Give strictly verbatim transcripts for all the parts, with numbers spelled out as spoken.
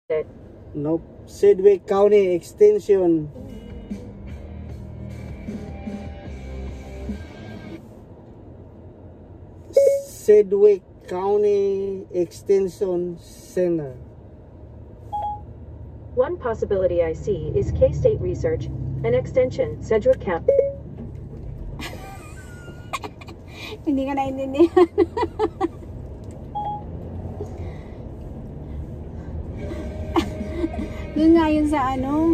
Nope. Sedgwick County Extension. Sedgwick County Extension Center. One possibility I see is K-State Research, an extension, Sedgwick County. Hindi ka naintindihan. Doon nga yun sa ano,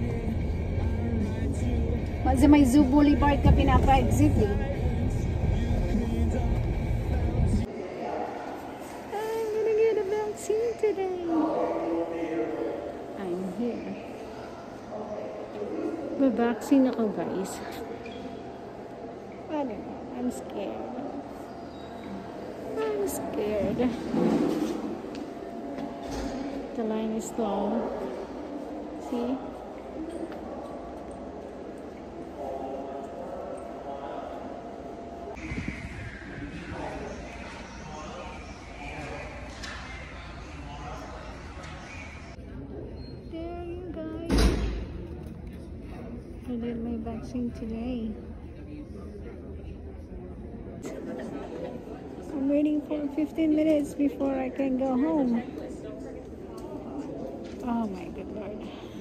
sa may Zoo Boulevard ka pinapa-exit eh. I'm gonna get a vaccine today. I'm here. Ba-vaccine ako guys. I don't know. I'm scared. I'm scared. The line is long. See? There you guys. I did my vaccine today. I'm waiting for fifteen minutes before I can go home. Oh my good Lord.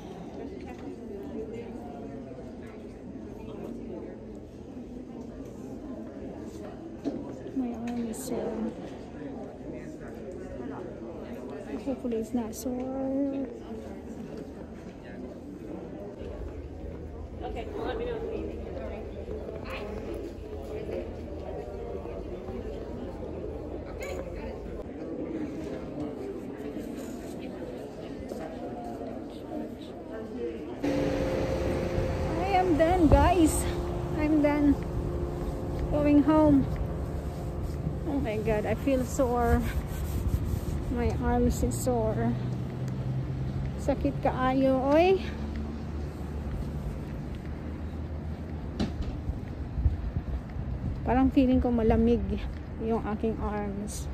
My arm is sore. Hopefully it's not sore. Okay, well, let me know if you need anything. I'm done guys. I'm done going home. Oh my god, I feel sore. My arms is sore. Sakit kaayo, oy. Parang feeling ko malamig yung aking arms.